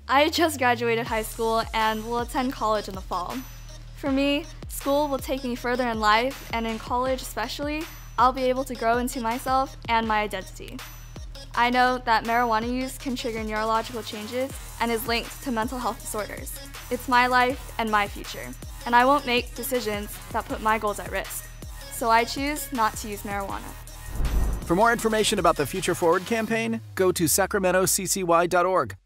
I just graduated high school and will attend college in the fall. For me, school will take me further in life, and in college especially, I'll be able to grow into myself and my identity. I know that marijuana use can trigger neurological changes and is linked to mental health disorders. It's my life and my future, and I won't make decisions that put my goals at risk. So I choose not to use marijuana. For more information about the Future Forward campaign, go to sacramentoccy.org.